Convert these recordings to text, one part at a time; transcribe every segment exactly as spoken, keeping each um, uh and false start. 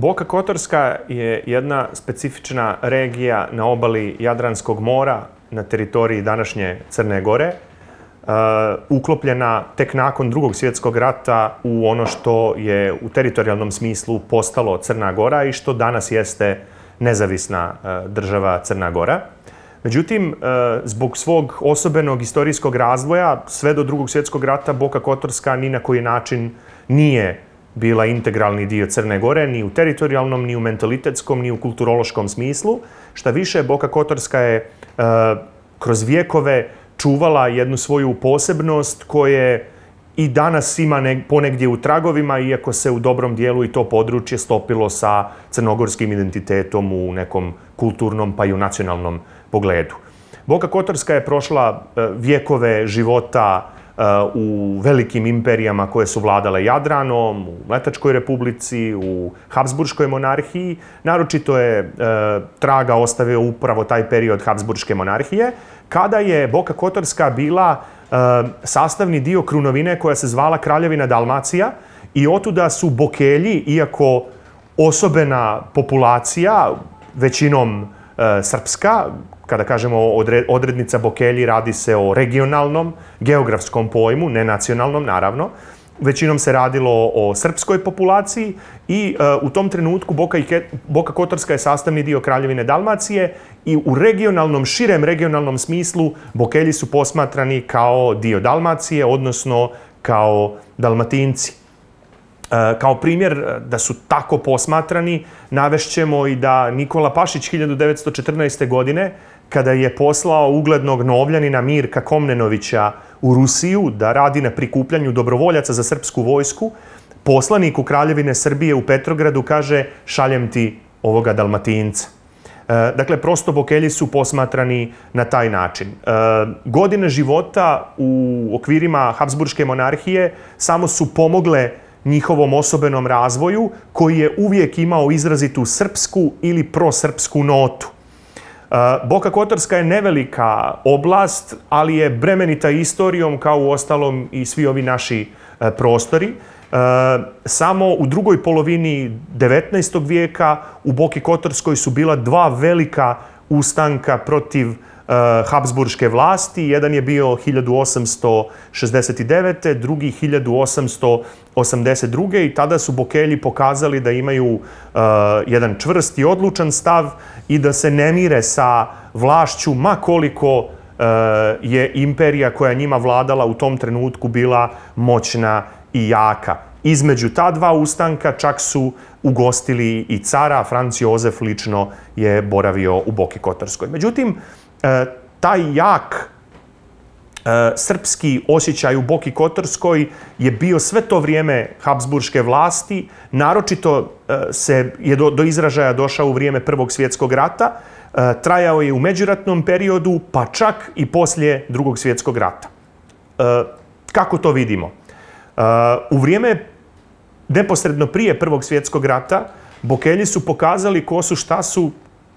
Boka Kotorska je jedna specifična regija na obali Jadranskog mora na teritoriji današnje Crne Gore, uklopljena tek nakon Drugog svjetskog rata u ono što je u teritorijalnom smislu postalo Crna Gora i što danas jeste nezavisna država Crna Gora. Međutim, zbog svog osobenog istorijskog razvoja, sve do Drugog svjetskog rata Boka Kotorska ni na koji način nije bila integralni dio Crne Gore, ni u teritorijalnom, ni u mentalitetskom, ni u kulturološkom smislu. Šta više, Boka Kotorska je kroz vjekove čuvala jednu svoju posebnost koje i danas ima ponegdje u tragovima, iako se u dobrom dijelu i to područje stopilo sa crnogorskim identitetom u nekom kulturnom pa i u nacionalnom pogledu. Boka Kotorska je prošla vjekove života u velikim imperijama koje su vladale Jadranom, u Mletačkoj republici, u Habsburškoj monarhiji. Naročito je traga ostavio upravo taj period Habsburške monarhije, kada je Boka Kotorska bila sastavni dio krunovine koja se zvala Kraljevina Dalmacija i otuda su Bokelji, iako osobena populacija, većinom srpska, kada kažemo odrednica Bokelji, radi se o regionalnom, geografskom pojmu, ne nacionalnom, naravno. Većinom se radilo o srpskoj populaciji i u tom trenutku Boka Kotorska je sastavni dio Kraljevine Dalmacije i u regionalnom, širem regionalnom smislu Bokelji su posmatrani kao dio Dalmacije, odnosno kao Dalmatinci. Kao primjer da su tako posmatrani, navešćemo i da Nikola Pašić hiljadu devetsto četrnaeste. godine, kada je poslao uglednog Novljanina Mirka Komnenovića u Rusiju da radi na prikupljanju dobrovoljaca za srpsku vojsku, poslaniku Kraljevine Srbije u Petrogradu kaže: šaljem ti ovoga Dalmatinca. Dakle, prosto Bokelji su posmatrani na taj način. Godine života u okvirima Habsburške monarhije samo su pomogle njihovom osobenom razvoju, koji je uvijek imao izrazitu srpsku ili prosrpsku notu. Boka Kotorska je nevelika oblast, ali je bremenita istorijom, kao u ostalom i svi ovi naši prostori. Samo u drugoj polovini devetnaestog vijeka u Boki Kotorskoj su bila dva velika ustanka protiv Habsburške vlasti. Jedan je bio hiljadu osamsto šezdeset devete. drugi hiljadu osamsto osamdeset druge. i tada su Bokelji pokazali da imaju jedan čvrst i odlučan stav i da se ne mire sa vlašću, ma koliko je imperija koja njima vladala u tom trenutku bila moćna i jaka. Između ta dva ustanka čak su ugostili i cara, Franc Jozef lično je boravio u Boki Kotorskoj. Međutim, taj jak srpski osjećaj u Boki Kotorskoj je bio sve to vrijeme Habsburške vlasti, naročito se je do izražaja došao u vrijeme Prvog svjetskog rata, trajao je u međuratnom periodu, pa čak i poslije Drugog svjetskog rata. Kako to vidimo? U vrijeme neposredno prije Prvog svjetskog rata Bokelji su pokazali ko su, šta su,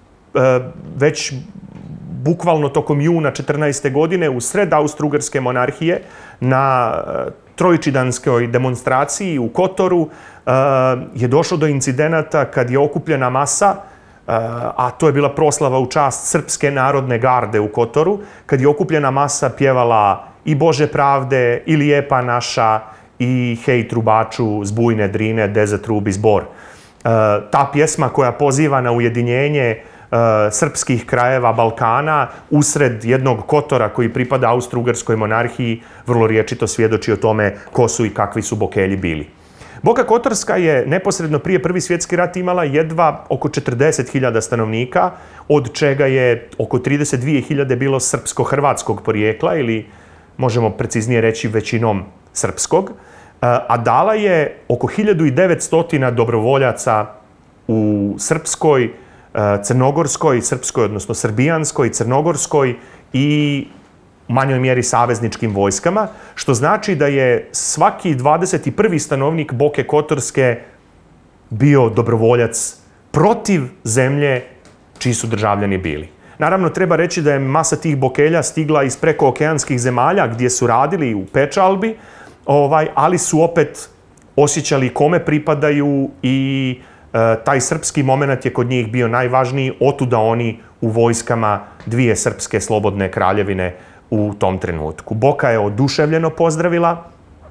već bukvalno tokom juna četrnaeste. godine u sred Austro-Ugarske monarhije na trojčidanskoj demonstraciji u Kotoru je došlo do incidenata kad je okupljena masa, a to je bila proslava u čast Srpske narodne garde u Kotoru, kad je okupljena masa pjevala i Bože pravde, i Lijepa naša, i Hej trubaču, zbujne drine, de zatrubi zbor. Ta pjesma koja poziva na ujedinjenje srpskih krajeva Balkana usred jednog Kotora koji pripada Austro-Ugarskoj monarhiji vrlo riječito svjedoči o tome ko su i kakvi su Bokelji bili. Boka Kotorska je neposredno prije Prvi svjetski rat imala jedva oko četrdeset hiljada stanovnika, od čega je oko trideset dvije hiljade bilo srpsko-hrvatskog porijekla ili možemo preciznije reći većinom srpskog, a dala je oko hiljadu devetsto dobrovoljaca u srpskoj, crnogorskoj, srpskoj, odnosno srbijanskoj, crnogorskoj i manjoj mjeri savezničkim vojskama, što znači da je svaki dvadeset prvi stanovnik Boke Kotorske bio dobrovoljac protiv zemlje čiji su državljani bili. Naravno, treba reći da je masa tih Bokelja stigla iz prekookeanskih zemalja gdje su radili u pečalbi, ali su opet osjećali kome pripadaju i taj srpski moment je kod njih bio najvažniji, otuda oni u vojskama dvije srpske slobodne kraljevine u tom trenutku. Boka je oduševljeno pozdravila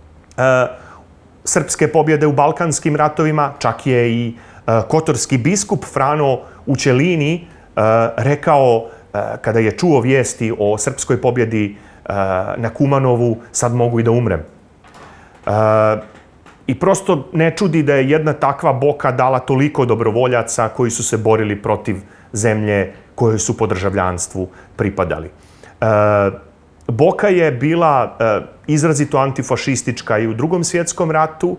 srpske pobjede u Balkanskim ratovima, čak je i kotorski biskup Frano Učelini rekao, kada je čuo vijesti o srpskoj pobjedi na Kumanovu, sad mogu i da umrem. I prosto ne čudi da je jedna takva Boka dala toliko dobrovoljaca koji su se borili protiv zemlje kojoj su po državljanstvu pripadali. Boka je bila izrazito antifašistička i u Drugom svjetskom ratu,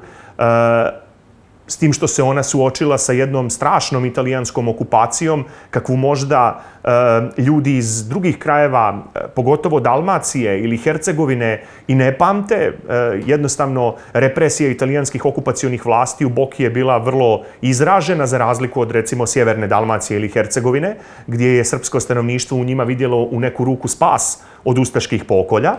s tim što se ona suočila sa jednom strašnom italijanskom okupacijom, kakvu možda ljudi iz drugih krajeva, pogotovo Dalmacije ili Hercegovine, i ne pamte. Jednostavno, represija italijanskih okupacionih vlasti u Boki je bila vrlo izražena, za razliku od, recimo, sjeverne Dalmacije ili Hercegovine, gdje je srpsko stanovništvo u njima vidjelo u neku ruku spas od ustaških pokolja.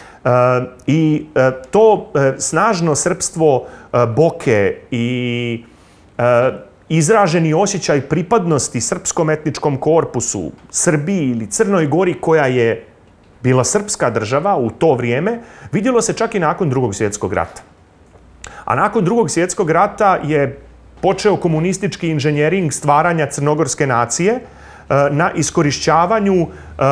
I to snažno srpstvo Boke i izraženi osjećaj pripadnosti srpskom etničkom korpusu, Srbiji ili Crnoj Gori, koja je bila srpska država u to vrijeme, vidjelo se čak i nakon Drugog svjetskog rata. A nakon Drugog svjetskog rata je počeo komunistički inženjering stvaranja crnogorske nacije na iskorišćavanju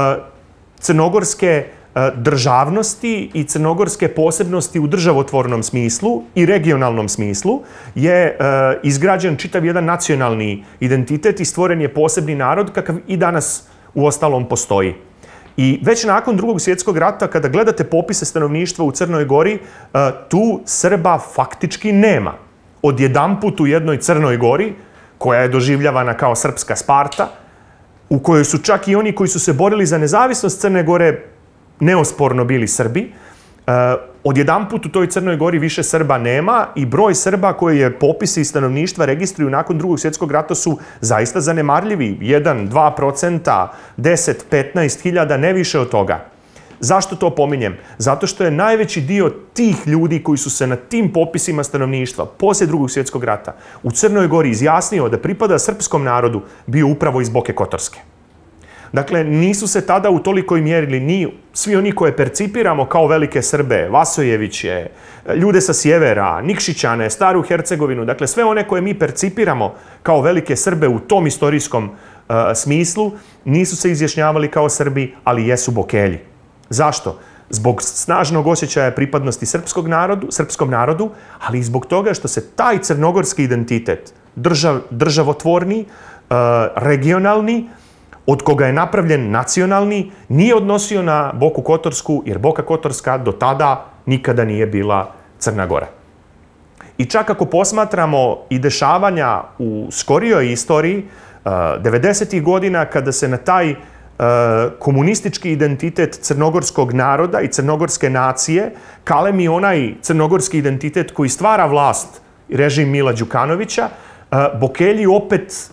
crnogorske državnosti i crnogorske posebnosti u državotvornom smislu i regionalnom smislu je izgrađen čitav jedan nacionalni identitet i stvoren je posebni narod kakav i danas u ostalom postoji. I već nakon Drugog svjetskog rata, kada gledate popise stanovništva u Crnoj Gori, tu Srba faktički nema. Odjedanput u jednoj Crnoj Gori, koja je doživljavana kao srpska Sparta, u kojoj su čak i oni koji su se borili za nezavisnost Crne Gore neosporno bili Srbi, odjedanput u toj Crnoj Gori više Srba nema i broj Srba koje je popisi stanovništva registruju nakon Drugog svjetskog rata su zaista zanemarljivi. jedan do dva procenta, deset do petnaest hiljada, ne više od toga. Zašto to pominjem? Zato što je najveći dio tih ljudi koji su se na tim popisima stanovništva poslije Drugog svjetskog rata u Crnoj Gori izjasnio da pripada srpskom narodu bio upravo iz Boke Kotorske. Dakle, nisu se tada u tolikoj mjeri ni svi oni koje percipiramo kao velike Srbe, Vasojeviće, ljude sa sjevera, Nikšićane, Staru Hercegovinu, dakle sve one koje mi percipiramo kao velike Srbe u tom istorijskom uh, smislu, nisu se izjašnjavali kao Srbi, ali jesu Bokelji. Zašto? Zbog snažnog osjećaja pripadnosti srpskog narodu, srpskom narodu, ali i zbog toga što se taj crnogorski identitet, držav, državotvorni, uh, regionalni, od koga je napravljen nacionalni, nije odnosio na Boku Kotorsku, jer Boka Kotorska do tada nikada nije bila Crna Gora. I čak ako posmatramo i dešavanja u skorijoj istoriji, devedesetih godina, kada se na taj komunistički identitet crnogorskog naroda i crnogorske nacije kalemi onaj crnogorski identitet koji stvara vlast i režim Mila Đukanovića, Bokelji opet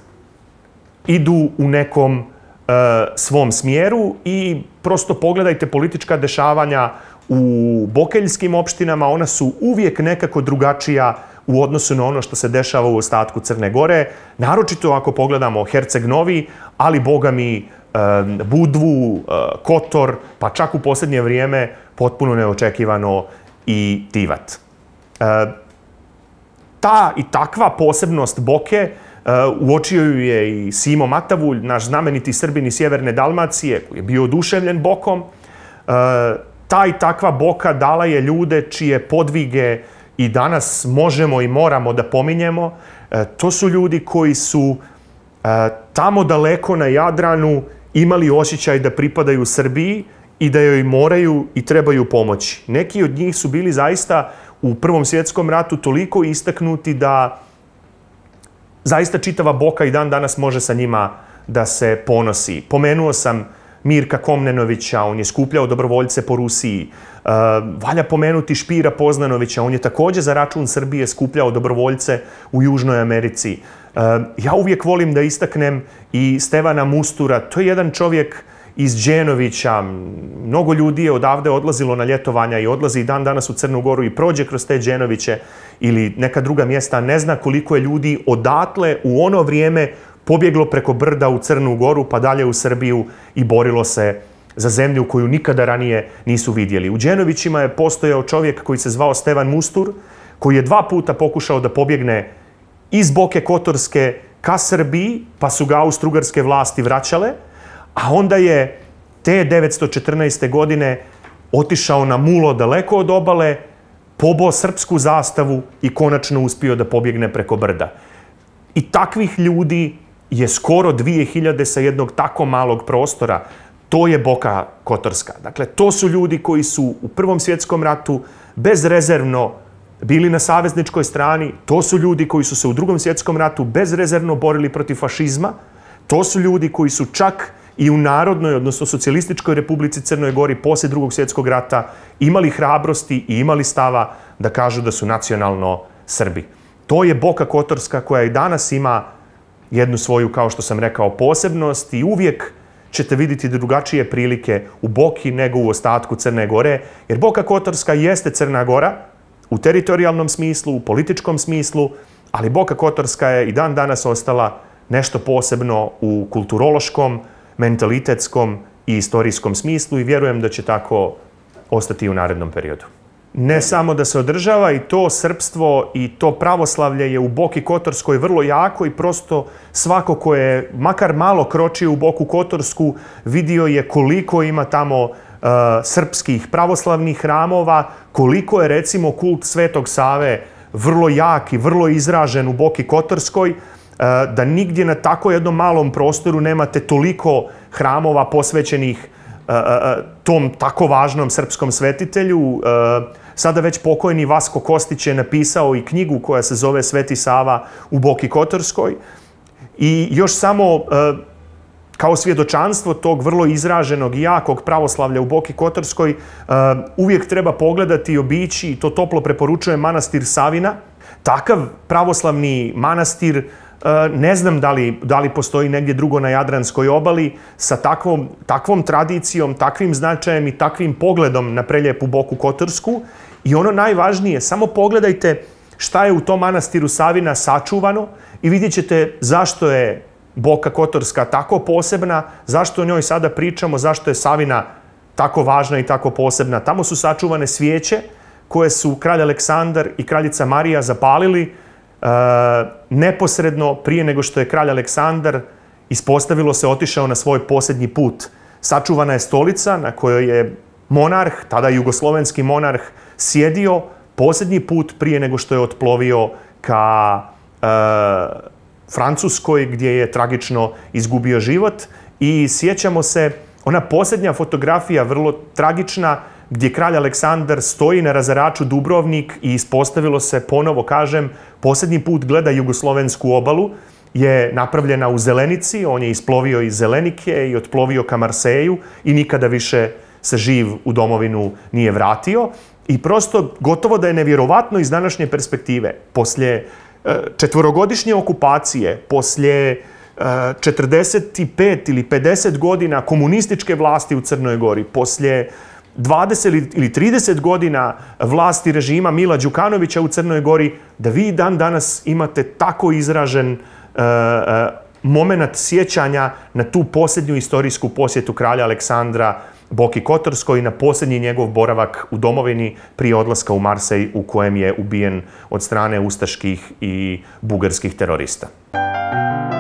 idu u nekom svom smjeru i prosto pogledajte politička dešavanja u bokeljskim opštinama, ona su uvijek nekako drugačija u odnosu na ono što se dešava u ostatku Crne Gore, naročito ako pogledamo Herceg Novi, ali boga mi Budvu, Kotor, pa čak u posljednje vrijeme potpuno neočekivano i Tivat. Ta i takva posebnost Boke uočio ju je i Simo Matavulj, naš znameniti Srbin iz sjeverne Dalmacije, koji je bio oduševljen Bokom. Ta i takva Boka dala je ljude čije podvige i danas možemo i moramo da pominjemo. To su ljudi koji su tamo daleko na Jadranu imali osjećaj da pripadaju Srbiji i da joj moraju i trebaju pomoći. Neki od njih su bili zaista u Prvom svjetskom ratu toliko istaknuti da zaista čitava Boka i dan danas može sa njima da se ponosi. Pomenuo sam Mirka Komnenovića, on je skupljao dobrovoljce po Rusiji. Uh, valja pomenuti Špira Poznanovića, on je također za račun Srbije skupljao dobrovoljce u Južnoj Americi. Uh, ja uvijek volim da istaknem i Stevana Mustura, to je jedan čovjek iz Đenovića, mnogo ljudi je odavde odlazilo na ljetovanja i odlazi i dan danas u Crnu Goru i prođe kroz te Đenoviće ili neka druga mjesta, ne zna koliko je ljudi odatle u ono vrijeme pobjeglo preko brda u Crnu Goru pa dalje u Srbiju i borilo se za zemlju koju nikada ranije nisu vidjeli. U Đenovićima je postojao čovjek koji se zvao Stevan Mustur, koji je dva puta pokušao da pobjegne iz Boke Kotorske ka Srbiji, pa su ga austrougarske vlasti vraćale, a onda je te devetsto četrnaeste. godine otišao na mulo daleko od obale, poboo srpsku zastavu i konačno uspio da pobjegne preko brda. I takvih ljudi je skoro dvije hiljade sa jednog tako malog prostora. To je Boka Kotorska. Dakle, to su ljudi koji su u Prvom svjetskom ratu bezrezervno bili na savezničkoj strani. To su ljudi koji su se u Drugom svjetskom ratu bezrezervno borili protiv fašizma. To su ljudi koji su čak i u Narodnoj, odnosno Socijalističkoj Republici Crnoj Gori poslije Drugog svjetskog rata imali hrabrosti i imali stava da kažu da su nacionalno Srbi. To je Boka Kotorska koja i danas ima jednu svoju, kao što sam rekao, posebnost i uvijek ćete vidjeti drugačije prilike u Boki nego u ostatku Crne Gore, jer Boka Kotorska jeste Crna Gora u teritorijalnom smislu, u političkom smislu, ali Boka Kotorska je i dan danas ostala nešto posebno u kulturološkom, mentalitetskom i istorijskom smislu i vjerujem da će tako ostati i u narednom periodu. Ne samo da se održava i to srpstvo i to pravoslavlje je u Boki Kotorskoj vrlo jako i prosto svako ko je makar malo kročio u Boku Kotorsku vidio je koliko ima tamo uh, srpskih pravoslavnih hramova, koliko je recimo kult Svetog Save vrlo jak i vrlo izražen u Boki Kotorskoj, uh, da nigdje na tako jednom malom prostoru nemate toliko hramova posvećenih tom tako važnom srpskom svetitelju. Sada već pokojni Vasko Kostić je napisao i knjigu koja se zove Sveti Sava u Boki Kotorskoj. I još samo kao svjedočanstvo tog vrlo izraženog i jakog pravoslavlja u Boki Kotorskoj uvijek treba pogledati i obići, i to toplo preporučujem, manastir Savina. Takav pravoslavni manastir ne znam da li, da li postoji negdje drugo na Jadranskoj obali sa takvom, takvom tradicijom, takvim značajem i takvim pogledom na prelijepu Boku Kotorsku. I ono najvažnije, samo pogledajte šta je u tom manastiru Savina sačuvano i vidjet ćete zašto je Boka Kotorska tako posebna, zašto o njoj sada pričamo, zašto je Savina tako važna i tako posebna. Tamo su sačuvane svijeće koje su kralj Aleksandar i kraljica Marija zapalili Uh, neposredno prije nego što je kralj Aleksandar, ispostavilo se, otišao na svoj posljednji put. Sačuvana je stolica na kojoj je monarh, tada jugoslovenski monarh, sjedio posljednji put prije nego što je otplovio ka uh, Francuskoj gdje je tragično izgubio život. I sjećamo se, ona posljednja fotografija, vrlo tragična, gdje kralj Aleksandar stoji na razaraču Dubrovnik i ispostavilo se, ponovo kažem, posljednji put gleda jugoslovensku obalu, je napravljena u Zelenici, on je isplovio iz Zelenike i otplovio ka Marseju i nikada više se živ u domovinu nije vratio. I prosto gotovo da je nevjerovatno iz današnje perspektive. Poslije četvorogodišnje okupacije, poslije četrdeset pet ili pedeset godina komunističke vlasti u Crnoj Gori, poslije dvadeset ili trideset godina vlasti režima Mila Đukanovića u Crnoj Gori, da vi dan danas imate tako izražen uh, uh, moment sjećanja na tu posljednju istorijsku posjetu kralja Aleksandra Boki Kotorskoj i na posljednji njegov boravak u domovini prije odlaska u Marsej u kojem je ubijen od strane ustaških i bugarskih terorista.